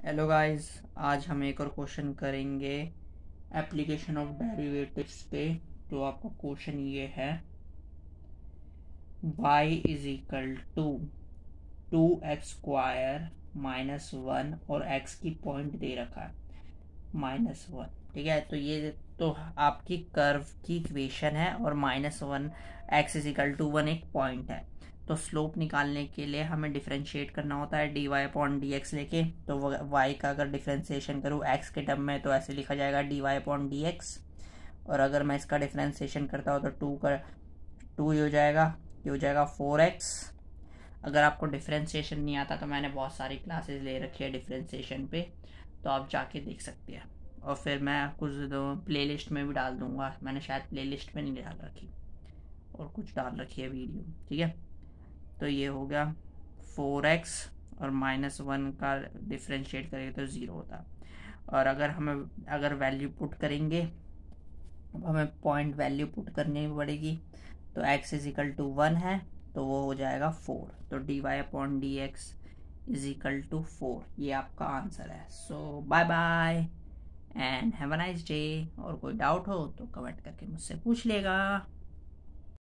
Hello guys, आज हम एक और क्वेश्चन करेंगे एप्लीकेशन ऑफ डेरिवेटिव्स पे। तो आपका क्वेश्चन ये है, y is equal to 2x² -1 और x की पॉइंट दे रखा है -1। ठीक है, तो ये तो आपकी कर्व की इक्वेशन है और -1 x इज इक्वल टू 1 एक पॉइंट है। तो स्लोप निकालने के लिए हमें डिफरेंशिएट करना होता है dy अपॉन डी एक्स लेके। तो y का अगर डिफरेंशिएशन करूँ x के टर्म में तो ऐसे लिखा जाएगा dy अपॉन डी एक्स। और अगर मैं इसका डिफरेंशिएशन करता हूँ तो 2 हो जाएगा, ये हो जाएगा 4x। अगर आपको डिफरेंशिएशन नहीं आता तो मैंने बहुत सारी क्लासेस ले रखी है डिफरेंशिएशन पे, तो आप जाके देख सकते हैं। और फिर मैं कुछ प्लेलिस्ट में भी डाल दूंगा, मैंने शायद प्लेलिस्ट में नहीं डाल रखी और कुछ डाल रखी है वीडियो। ठीक है, तो ये हो गया 4x और -1 का डिफ्रेंशिएट करेंगे तो 0 होता। और अगर वैल्यू पुट करेंगे, हमें पॉइंट वैल्यू पुट करनी पड़ेगी। तो x इज इक्वल टू 1 है तो वो हो जाएगा 4। तो dy upon d x is equal to 4, ये आपका आंसर है। So bye bye and have a nice day. और कोई डाउट हो तो कमेंट करके मुझसे पूछ लेगा।